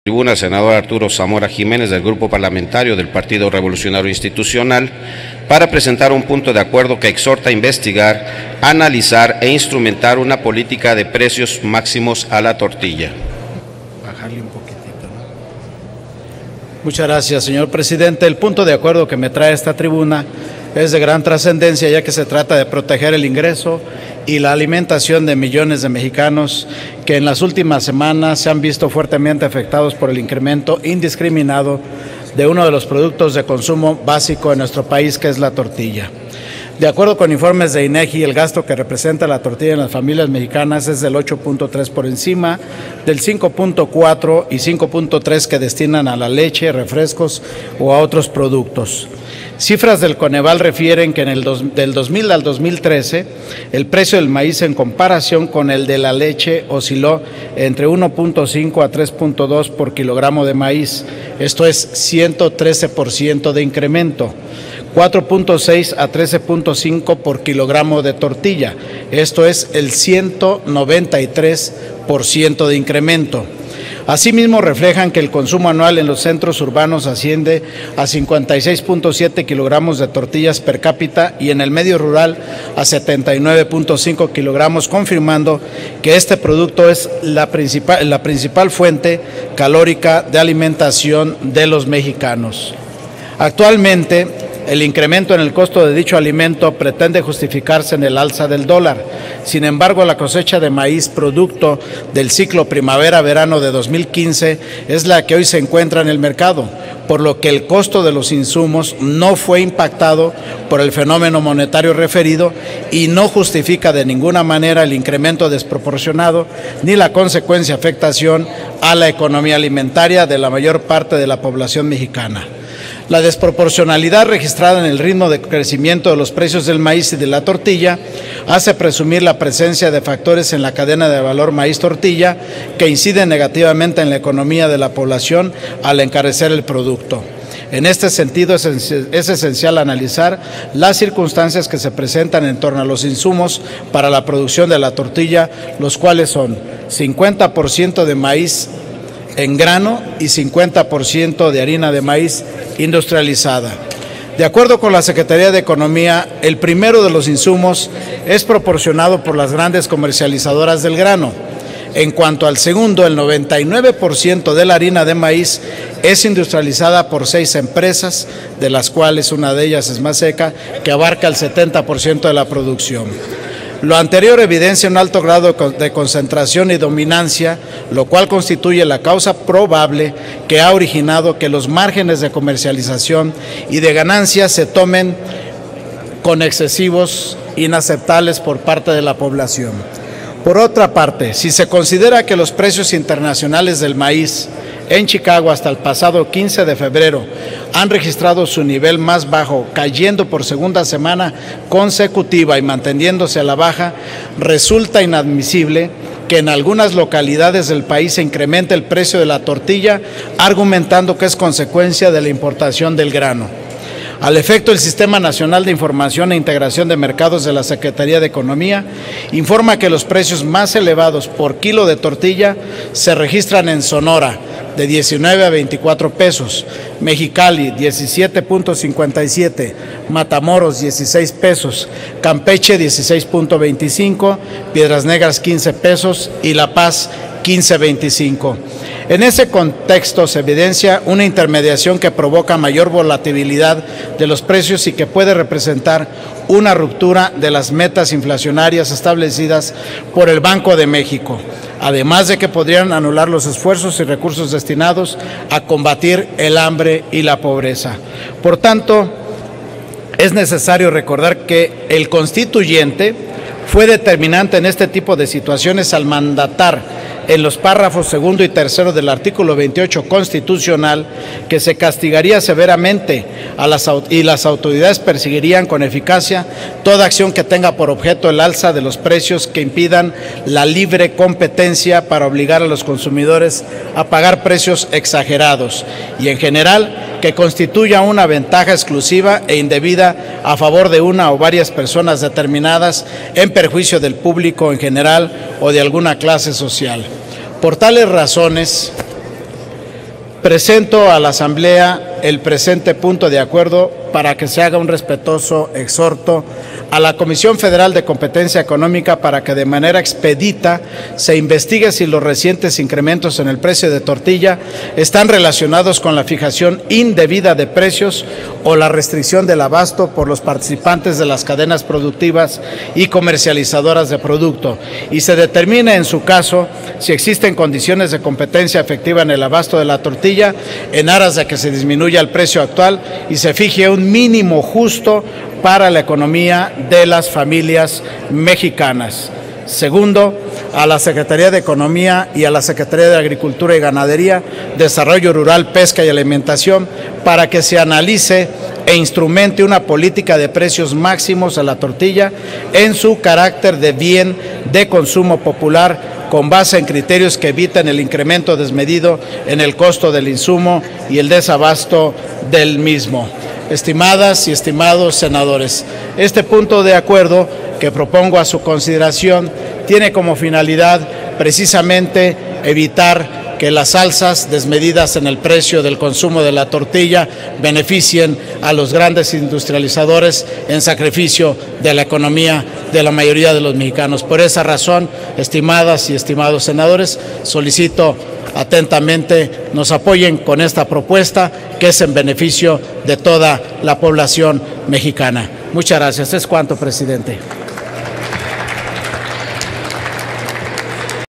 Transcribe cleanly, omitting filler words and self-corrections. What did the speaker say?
Tribuna, el senador Arturo Zamora Jiménez, del Grupo Parlamentario del Partido Revolucionario Institucional, para presentar un punto de acuerdo que exhorta a investigar, analizar e instrumentar una política de precios máximos a la tortilla. Bajarle un poquitito, ¿no? Muchas gracias, señor presidente. El punto de acuerdo que me trae esta tribuna es de gran trascendencia, ya que se trata de proteger el ingreso y la alimentación de millones de mexicanos que en las últimas semanas se han visto fuertemente afectados por el incremento indiscriminado de uno de los productos de consumo básico en nuestro país, que es la tortilla. De acuerdo con informes de INEGI, el gasto que representa la tortilla en las familias mexicanas es del 8.3 por encima del 5.4 y 5.3 que destinan a la leche, refrescos o a otros productos. Cifras del Coneval refieren que del 2000 al 2013 el precio del maíz en comparación con el de la leche osciló entre 1.5 a 3.2 por kilogramo de maíz, esto es 113% de incremento. 4.6 a 13.5 por kilogramo de tortilla, esto es el 193% de incremento. Asimismo, reflejan que el consumo anual en los centros urbanos asciende a 56.7 kilogramos de tortillas per cápita y en el medio rural a 79.5 kilogramos, confirmando que este producto es la principal fuente calórica de alimentación de los mexicanos. Actualmente, el incremento en el costo de dicho alimento pretende justificarse en el alza del dólar. Sin embargo, la cosecha de maíz producto del ciclo primavera-verano de 2015 es la que hoy se encuentra en el mercado, por lo que el costo de los insumos no fue impactado por el fenómeno monetario referido y no justifica de ninguna manera el incremento desproporcionado ni la consecuente afectación a la economía alimentaria de la mayor parte de la población mexicana. La desproporcionalidad registrada en el ritmo de crecimiento de los precios del maíz y de la tortilla hace presumir la presencia de factores en la cadena de valor maíz-tortilla que inciden negativamente en la economía de la población al encarecer el producto. En este sentido, es esencial analizar las circunstancias que se presentan en torno a los insumos para la producción de la tortilla, los cuales son 50% de maíz en grano y 50% de harina de maíz industrializada. De acuerdo con la Secretaría de Economía, el primero de los insumos es proporcionado por las grandes comercializadoras del grano. En cuanto al segundo, el 99% de la harina de maíz es industrializada por 6 empresas, de las cuales una de ellas es Maseca, que abarca el 70% de la producción. Lo anterior evidencia un alto grado de concentración y dominancia, lo cual constituye la causa probable que ha originado que los márgenes de comercialización y de ganancias se tomen con excesivos inaceptables por parte de la población. Por otra parte, si se considera que los precios internacionales del maíz en Chicago hasta el pasado 15 de febrero han registrado su nivel más bajo, cayendo por segunda semana consecutiva y manteniéndose a la baja, resulta inadmisible que en algunas localidades del país se incremente el precio de la tortilla, argumentando que es consecuencia de la importación del grano. Al efecto, el Sistema Nacional de Información e Integración de Mercados de la Secretaría de Economía informa que los precios más elevados por kilo de tortilla se registran en Sonora, de 19 a 24 pesos, Mexicali 17.57, Matamoros 16 pesos, Campeche 16.25, Piedras Negras 15 pesos y La Paz 15.25. En ese contexto se evidencia una intermediación que provoca mayor volatilidad de los precios y que puede representar una ruptura de las metas inflacionarias establecidas por el Banco de México, además de que podrían anular los esfuerzos y recursos destinados a combatir el hambre y la pobreza. Por tanto, es necesario recordar que el constituyente fue determinante en este tipo de situaciones al mandatar en los párrafos segundo y tercero del artículo 28 constitucional que se castigaría severamente y las autoridades perseguirían con eficacia toda acción que tenga por objeto el alza de los precios que impidan la libre competencia para obligar a los consumidores a pagar precios exagerados y en general que constituya una ventaja exclusiva e indebida a favor de una o varias personas determinadas en perjuicio del público en general o de alguna clase social. Por tales razones, Presento a la Asamblea el presente punto de acuerdo para que se haga un respetuoso exhorto a la Comisión Federal de Competencia Económica para que de manera expedita se investigue si los recientes incrementos en el precio de tortilla están relacionados con la fijación indebida de precios o la restricción del abasto por los participantes de las cadenas productivas y comercializadoras de producto, y se determine en su caso si existen condiciones de competencia efectiva en el abasto de la tortilla en aras de que se disminuya el precio actual y se fije un mínimo justo para la economía de las familias mexicanas. Segundo, a la Secretaría de Economía y a la Secretaría de Agricultura y Ganadería, Desarrollo Rural, Pesca y Alimentación, para que se analice e instrumente una política de precios máximos a la tortilla en su carácter de bien de consumo popular, con base en criterios que eviten el incremento desmedido en el costo del insumo y el desabasto del mismo. Estimadas y estimados senadores, este punto de acuerdo que propongo a su consideración tiene como finalidad precisamente evitar que las alzas desmedidas en el precio del consumo de la tortilla beneficien a los grandes industrializadores en sacrificio de la economía de la mayoría de los mexicanos. Por esa razón, estimadas y estimados senadores, solicito atentamente nos apoyen con esta propuesta que es en beneficio de toda la población mexicana. Muchas gracias. Es cuanto, presidente.